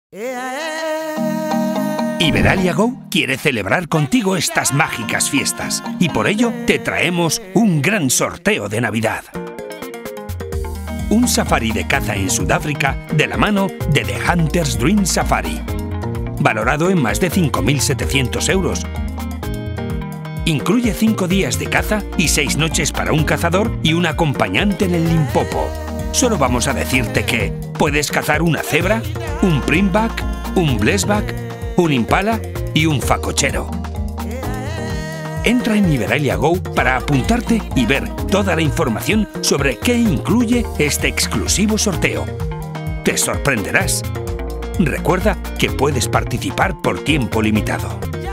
Iberalia Go quiere celebrar contigo estas mágicas fiestas y por ello te traemos un gran sorteo de Navidad. Un safari de caza en Sudáfrica de la mano de The Hunter's Dream Safari, valorado en más de 5.700 euros. Incluye 5 días de caza y 6 noches para un cazador y un acompañante en el Limpopo. Solo vamos a decirte que puedes cazar una cebra, un printback, un blessback, un impala y un facochero. Entra en Iberalia Go para apuntarte y ver toda la información sobre qué incluye este exclusivo sorteo. ¡Te sorprenderás! Recuerda que puedes participar por tiempo limitado.